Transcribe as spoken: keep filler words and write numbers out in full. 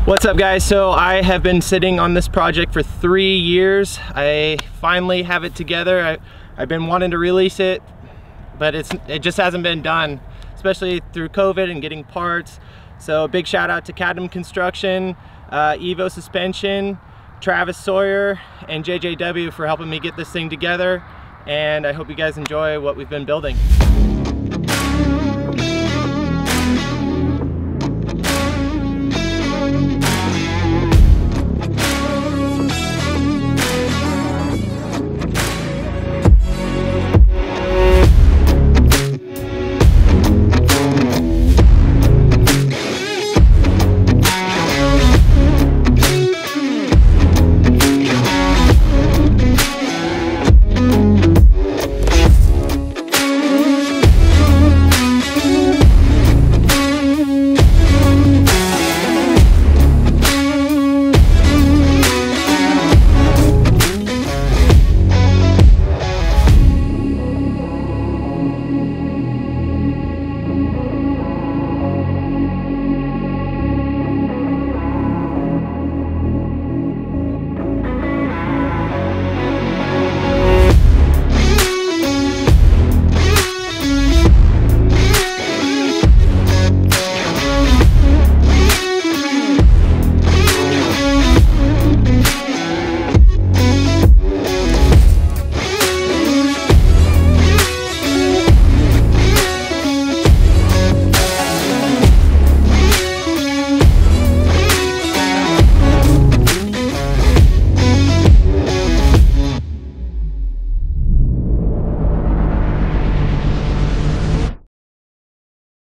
What's up guys? So I have been sitting on this project for three years. I finally have it together. I, I've been wanting to release it, but it's it just hasn't been done, especially through COVID and getting parts. So a big shout out to Cadam Construction, uh, Evo Suspension, Travis Sawyer, and J J W for helping me get this thing together. And I hope you guys enjoy what we've been building.